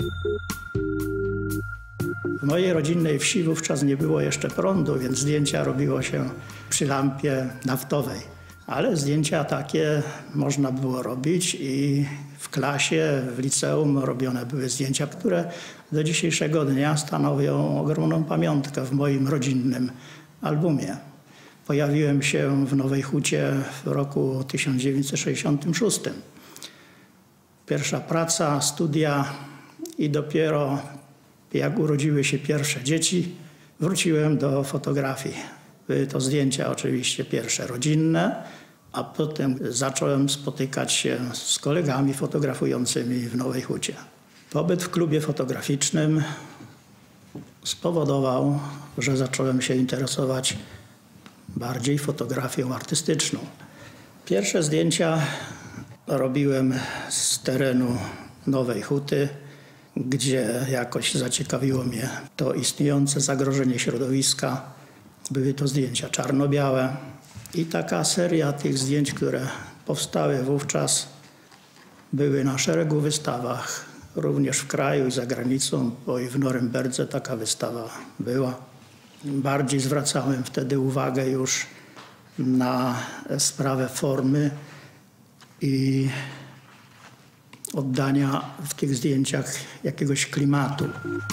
W mojej rodzinnej wsi wówczas nie było jeszcze prądu, więc zdjęcia robiło się przy lampie naftowej. Ale zdjęcia takie można było robić i w klasie, w liceum robione były zdjęcia, które do dzisiejszego dnia stanowią ogromną pamiątkę w moim rodzinnym albumie. Pojawiłem się w Nowej Hucie w roku 1966. Pierwsza praca, studia i dopiero jak urodziły się pierwsze dzieci, wróciłem do fotografii. Były to zdjęcia oczywiście pierwsze rodzinne, a potem zacząłem spotykać się z kolegami fotografującymi w Nowej Hucie. Pobyt w klubie fotograficznym spowodował, że zacząłem się interesować bardziej fotografią artystyczną. Pierwsze zdjęcia robiłem z terenu Nowej Huty, gdzie jakoś zaciekawiło mnie to istniejące zagrożenie środowiska. Były to zdjęcia czarno-białe i taka seria tych zdjęć, które powstały wówczas, były na szeregu wystawach, również w kraju i za granicą, bo i w Norymberdze taka wystawa była. Bardziej zwracałem wtedy uwagę już na sprawę formy i oddania w tych zdjęciach jakiegoś klimatu.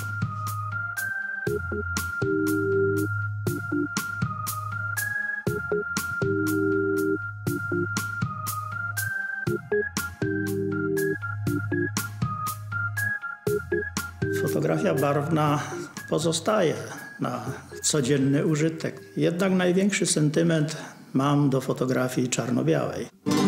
Fotografia barwna pozostaje na codzienny użytek. Jednak największy sentyment mam do fotografii czarno-białej.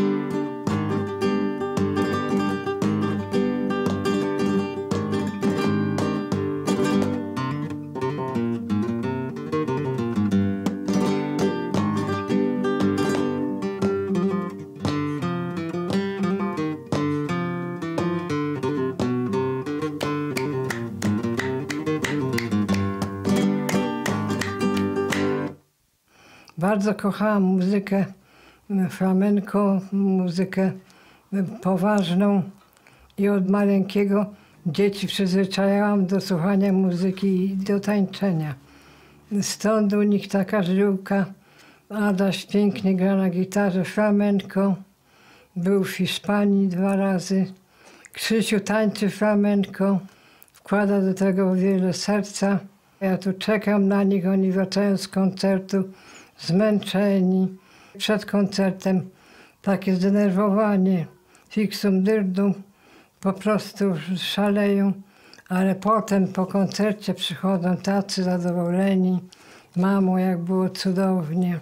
Bardzo kochałam muzykę flamenco, muzykę poważną i od maleńkiego dzieci przyzwyczajałam do słuchania muzyki i do tańczenia. Stąd u nich taka żyłka. Adaś pięknie gra na gitarze flamenco, był w Hiszpanii 2 razy. Krzysiu tańczy flamenco, wkłada do tego wiele serca. Ja tu czekam na nich, oni wracają z koncertu zmęczeni. Przed koncertem takie zdenerwowanie, fixum dyrdum, po prostu szaleją, ale potem po koncercie przychodzą tacy zadowoleni. Mamo, jak było cudownie.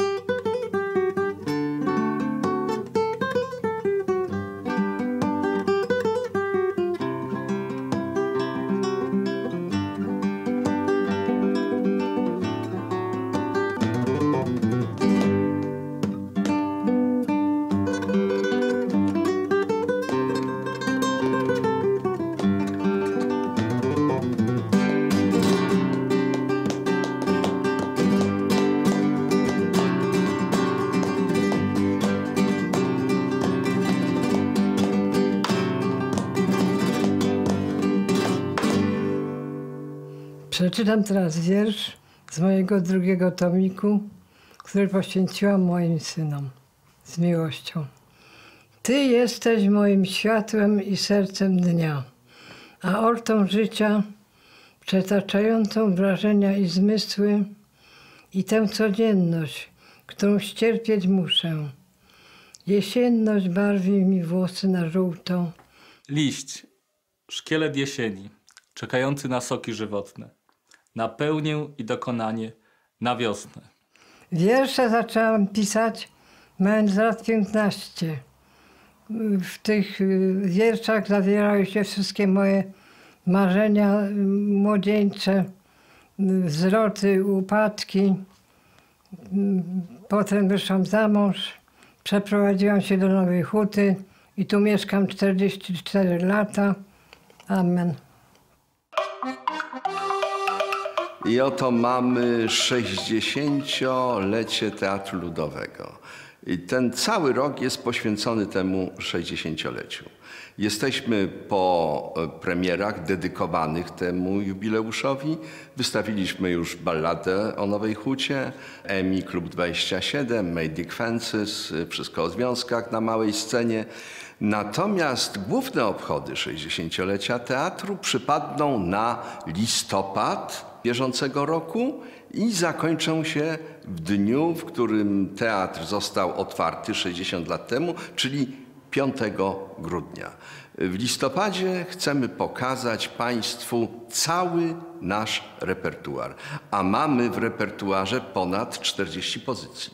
Przeczytam teraz wiersz z mojego 2. tomiku, który poświęciłam moim synom z miłością. Ty jesteś moim światłem i sercem dnia, a ortą życia, przetaczającą wrażenia i zmysły i tę codzienność, którą ścierpieć muszę. Jesienność barwi mi włosy na żółto. Liść, szkielet jesieni, czekający na soki żywotne, na pełnię i dokonanie, na wiosnę. Wiersze zaczęłam pisać mając lat 15. W tych wierszach zawierały się wszystkie moje marzenia młodzieńcze, wzloty, upadki. Potem wyszłam za mąż, przeprowadziłam się do Nowej Huty i tu mieszkam 44 lata. Amen. I oto mamy 60-lecie Teatru Ludowego. I ten cały rok jest poświęcony temu 60-leciu. Jesteśmy po premierach dedykowanych temu jubileuszowi. Wystawiliśmy już balladę o Nowej Hucie, EMI Klub 27, Made Fences, wszystko o związkach na małej scenie. Natomiast główne obchody 60-lecia teatru przypadną na listopad bieżącego roku i zakończą się w dniu, w którym teatr został otwarty 60 lat temu, czyli 5 grudnia. W listopadzie chcemy pokazać Państwu cały nasz repertuar, a mamy w repertuarze ponad 40 pozycji.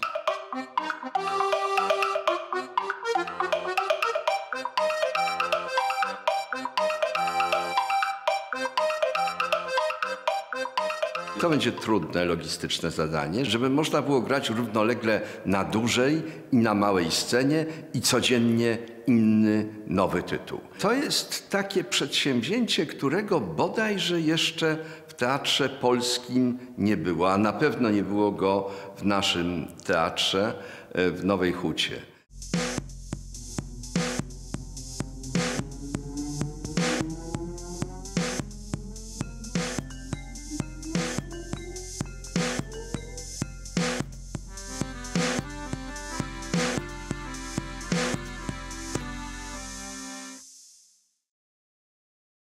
To będzie trudne, logistyczne zadanie, żeby można było grać równolegle na dużej i na małej scenie i codziennie inny, nowy tytuł. To jest takie przedsięwzięcie, którego bodajże jeszcze w Teatrze Polskim nie było, a na pewno nie było go w naszym teatrze w Nowej Hucie.